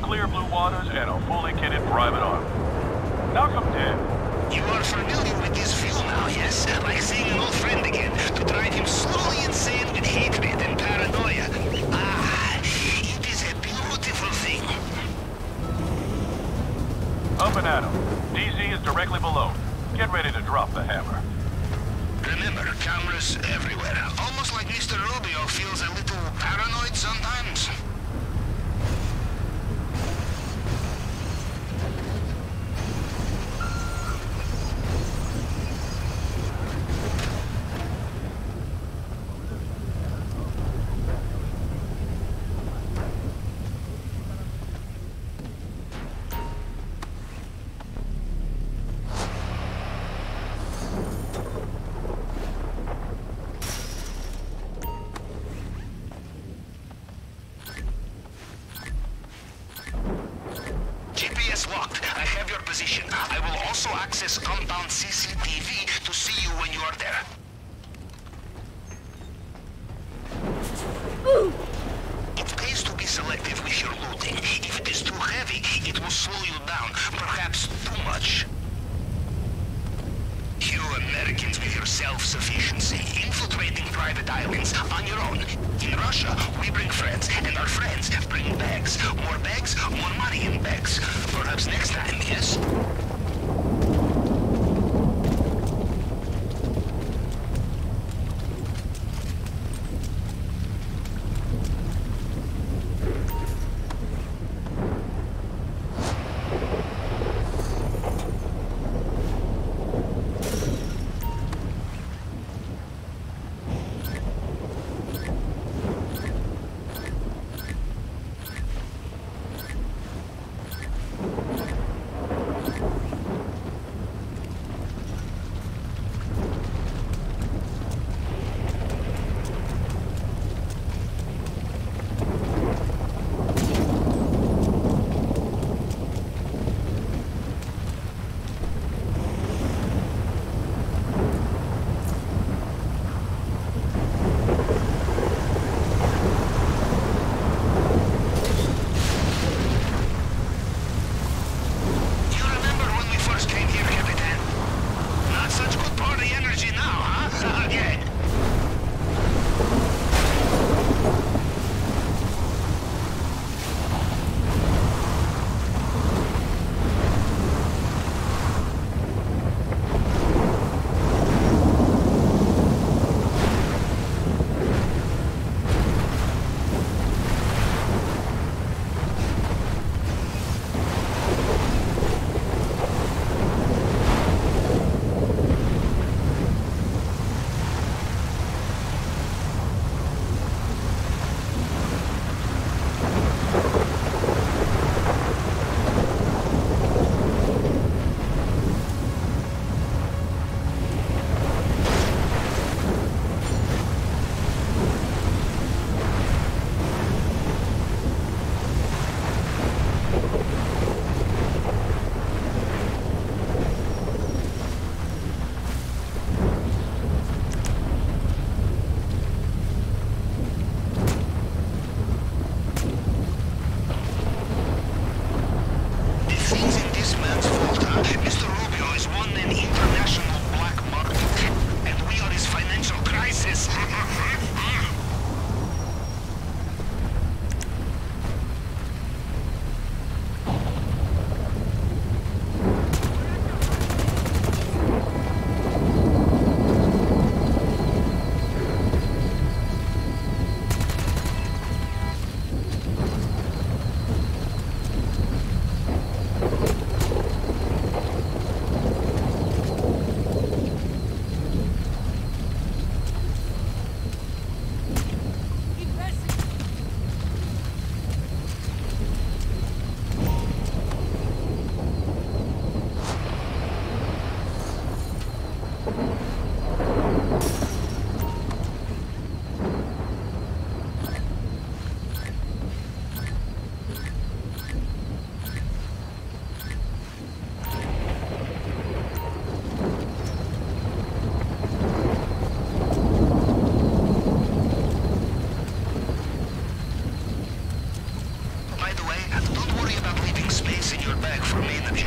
clear blue waters and a fully kitted private army. Knock 'em dead. You are familiar with this view now, yes? Like seeing an old friend again, to drive him slowly insane with hatred and paranoia. Ah, it is a beautiful thing. Up and at 'em. DZ is directly below. Get ready to drop the hammer. Remember, cameras everywhere. Almost like Mr. Rubio feels a little paranoid sometimes. GPS locked. I have your position. I will also access compound CCTV to see you when you are there. It pays to be selective with your looting. If it is too heavy, it will slow you down. Perhaps too much. You Americans with your self-sufficiency, infiltrating private islands on your own. In Russia, we bring friends, and our friends bring bags. More bags, more money in bags. Perhaps next time, yes?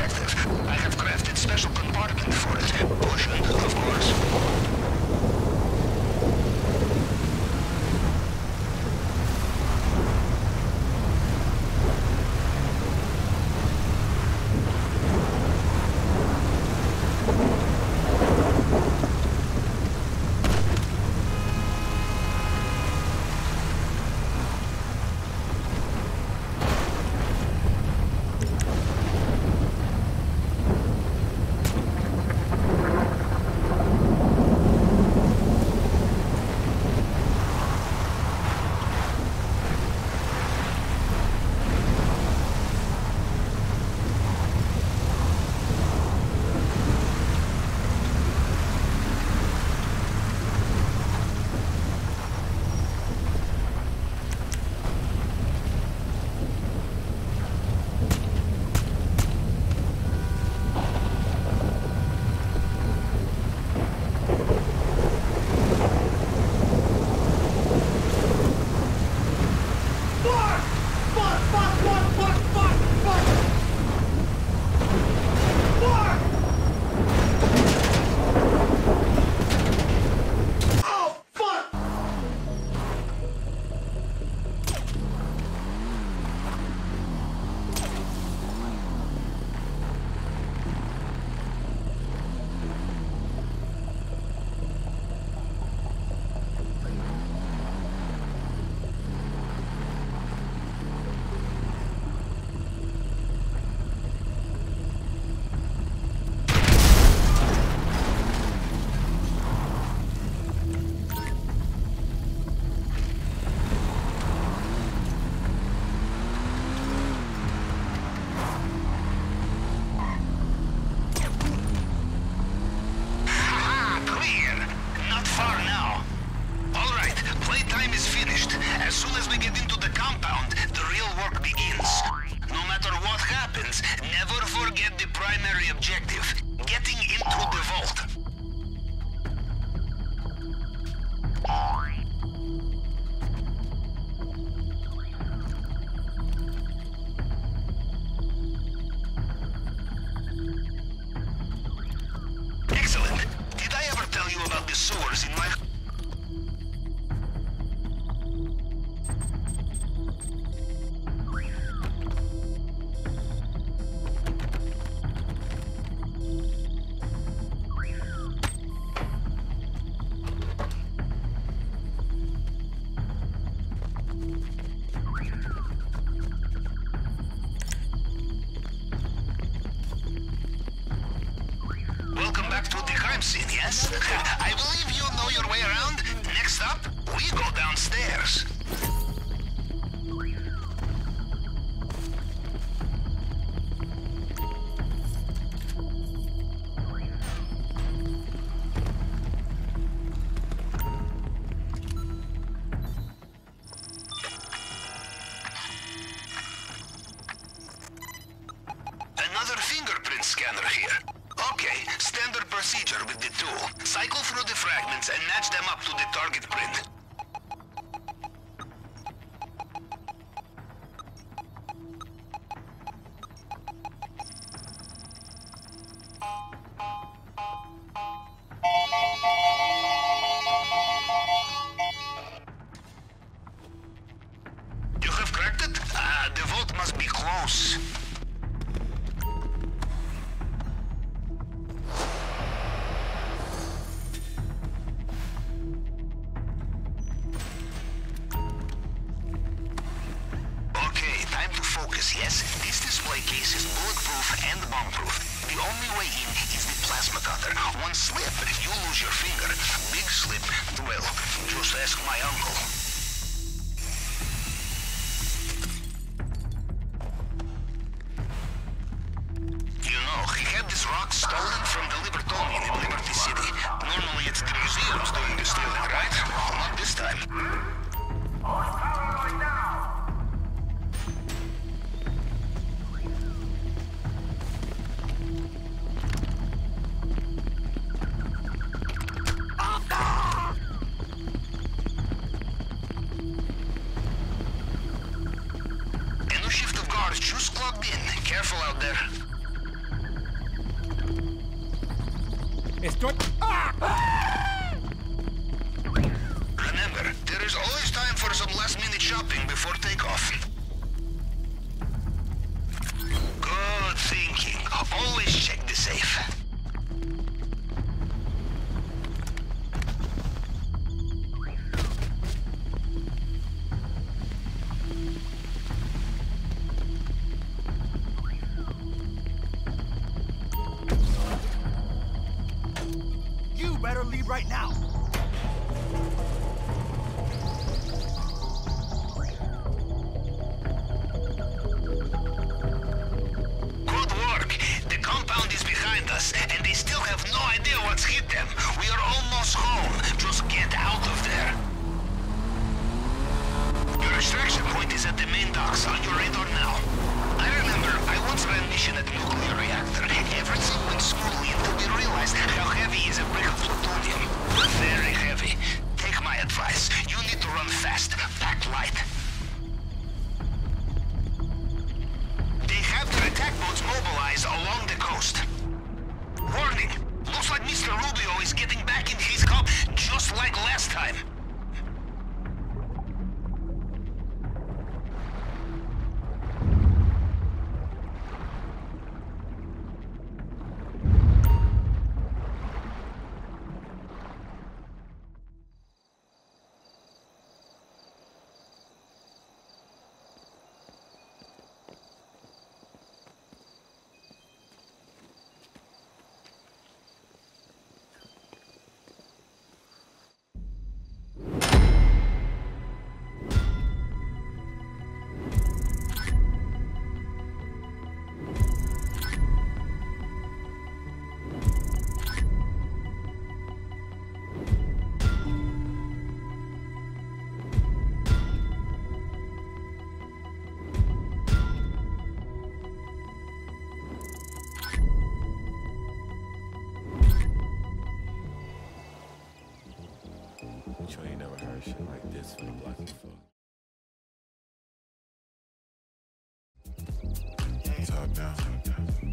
objective. I have crafted special compartment for it. Pushing, of course. Yes? I believe you know your way around. Next up, we go downstairs. Another fingerprint scanner here. Okay, standard procedure with the tool. Cycle through the fragments and match them up to the target print. You have cracked it? The vault must be close. Yes, this display case is bulletproof and bomb-proof. The only way in is the plasma cutter. One slip, you lose your finger. Big slip, well, just ask my uncle. You know, he had this rock stolen from the Libertonian in Liberty City. Normally it's the museums doing the stealing, right? Not this time. Just clocked in. Careful out there. Estoy... ¡Ah! Remember, there is always time for some last-minute shopping before takeoff. Good thinking. Always check the safe. You better leave right now. Good work. The compound is behind us, and they still have no idea what's hit them. We are almost home. Just get out of there. Your extraction point is at the main docks, on your radar now. I remember, I once ran a mission at a nuclear reactor. Everything went smoothly until we realized how heavy is a brick of plutonium. Very heavy. Take my advice. You need to run fast. Pack light. They have their attack boats mobilized along the coast. Warning! Looks like Mr. Rubio is getting back in his cup just like last time. Sure you never heard shit like this from the block before. Top down.